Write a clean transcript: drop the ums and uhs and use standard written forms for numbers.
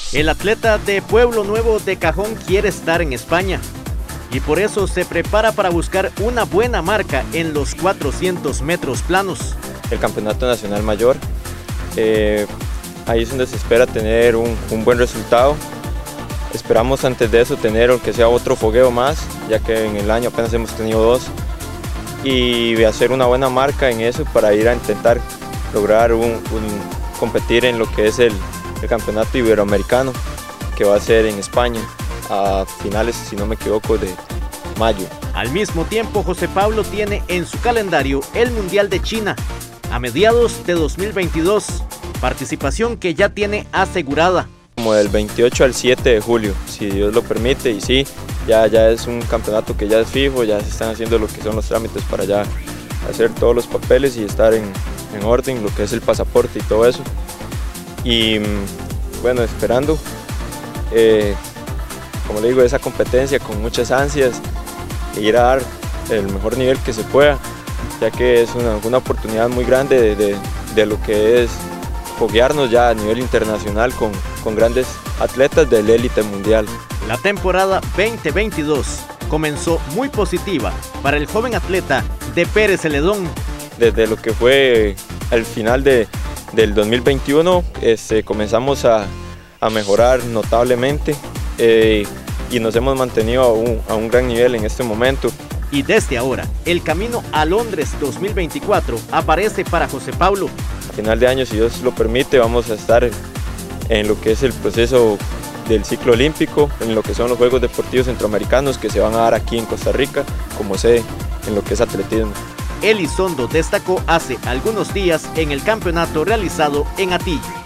El atleta de Pueblo Nuevo de Cajón quiere estar en España y por eso se prepara para buscar una buena marca en los 400 metros planos. El campeonato nacional mayor, ahí es donde se espera tener un buen resultado. Esperamos antes de eso tener aunque sea otro fogueo más, ya que en el año apenas hemos tenido 2, y hacer una buena marca en eso para ir a intentar lograr competir en lo que es el campeonato iberoamericano, que va a ser en España a finales, si no me equivoco, de mayo. Al mismo tiempo, José Pablo tiene en su calendario el Mundial de China a mediados de 2022, participación que ya tiene asegurada. Como del 28 al 7 de julio, si Dios lo permite, y sí, ya es un campeonato que ya es fijo, ya se están haciendo lo que son los trámites para ya hacer todos los papeles y estar en orden, lo que es el pasaporte y todo eso. Y bueno, esperando, como le digo, esa competencia con muchas ansias, e ir a dar el mejor nivel que se pueda, ya que es una oportunidad muy grande de lo que es foguearnos ya a nivel internacional con grandes atletas de la élite mundial. La temporada 2022 comenzó muy positiva para el joven atleta de Pérez Celedón. Desde lo que fue al final del 2021 comenzamos a mejorar notablemente y nos hemos mantenido a un gran nivel en este momento. Y desde ahora, el camino a Londres 2024 aparece para José Pablo. A final de año, si Dios lo permite, vamos a estar en lo que es el proceso del ciclo olímpico, en lo que son los Juegos Deportivos Centroamericanos que se van a dar aquí en Costa Rica, como sede en lo que es atletismo. Elizondo destacó hace algunos días en el campeonato realizado en Atillo.